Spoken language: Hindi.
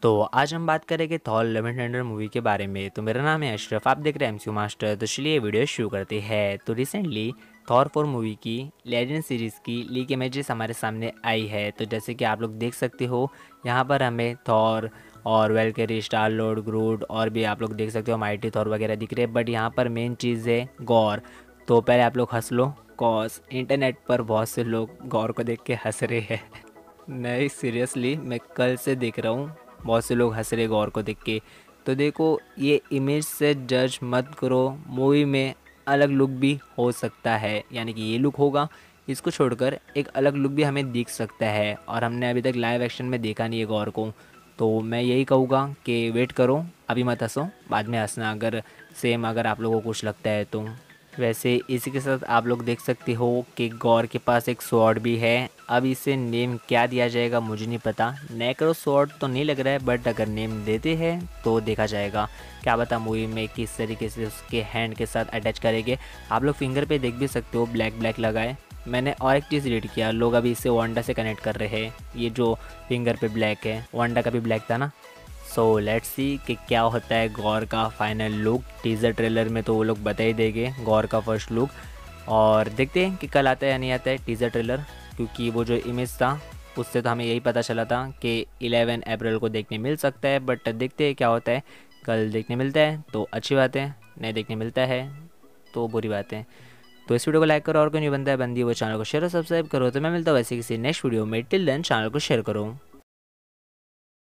तो आज हम बात करेंगे Thor love and thunder movie के बारे में। तो मेरा नाम है अशरफ, आप देख रहे हैं एमसीयू मास्टर। तो चलिए वीडियो शुरू करते हैं। तो रिसेंटली थॉर 4 मूवी की लेजेंड सीरीज़ की लीक इमेजेस हमारे सामने आई है। तो जैसे कि आप लोग देख सकते हो, यहाँ पर हमें थॉर और वेलकरी, स्टार लॉर्ड, ग्रूट और भी आप लोग देख सकते हो माइटी थॉर वगैरह दिख रहे हैं। बट यहाँ पर मेन चीज़ है गॉर। तो पहले आप लोग हंस लो, कॉज इंटरनेट पर बहुत से लोग गॉर को देख के हंस रहे हैं। नहीं, सीरियसली मैं कल से देख रहा हूँ, बहुत से लोग हंस रहे गौर को देख के। तो देखो, ये इमेज से जज मत करो, मूवी में अलग लुक भी हो सकता है, यानी कि ये लुक होगा, इसको छोड़कर एक अलग लुक भी हमें दिख सकता है। और हमने अभी तक लाइव एक्शन में देखा नहीं है गौर को। तो मैं यही कहूँगा कि वेट करो, अभी मत हंसो, बाद में हंसना अगर सेम अगर आप लोगों को कुछ लगता है तो। वैसे इसी के साथ आप लोग देख सकते हो कि गौर के पास एक स्वॉर्ड भी है। अब इसे नेम क्या दिया जाएगा मुझे नहीं पता। नेक्रो स्वॉर्ड तो नहीं लग रहा है, बट अगर नेम देते हैं तो देखा जाएगा। क्या पता मूवी में किस तरीके से उसके हैंड के साथ अटैच करेंगे। आप लोग फिंगर पे देख भी सकते हो, ब्लैक ब्लैक लगाए। मैंने और एक चीज़ रीड किया, लोग अभी इसे वांडा से कनेक्ट कर रहे हैं। ये जो फिंगर पे ब्लैक है, वांडा का भी ब्लैक था ना। सो लेट्स सी कि क्या होता है गौर का फाइनल लुक। टीज़र ट्रेलर में तो वो लोग बता ही देंगे गौर का फर्स्ट लुक, और देखते हैं कि कल आता है या नहीं आता है टीज़र ट्रेलर। क्योंकि वो जो इमेज था उससे तो हमें यही पता चला था कि 11 अप्रैल को देखने मिल सकता है। बट देखते हैं क्या होता है। कल देखने मिलता है तो अच्छी बात है, नहीं देखने मिलता है तो बुरी बात है। तो इस वीडियो को लाइक करो, और कोई नहीं बनता है बंदी वो चैनल को शेयर और सब्सक्राइब करो। तो मैं मिलता हूँ वैसे किसी नेक्स्ट वीडियो में। टिल देन चैनल को शेयर करो।